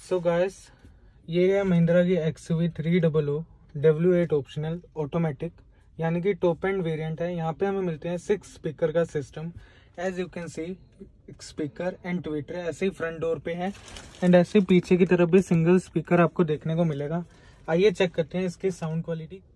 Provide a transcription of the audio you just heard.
So guys, ये है महिंद्रा की XUV300 W8 ऑप्शनल ऑटोमेटिक, यानी कि टॉप एंड वेरिएंट है। यहाँ पे हमें मिलते हैं 6 स्पीकर का system. As you can see, speaker and tweeter ऐसे ही फ्रंट डोर पे है, एंड ऐसे पीछे की तरफ भी सिंगल स्पीकर आपको देखने को मिलेगा। आइए चेक करते हैं इसकी साउंड क्वालिटी।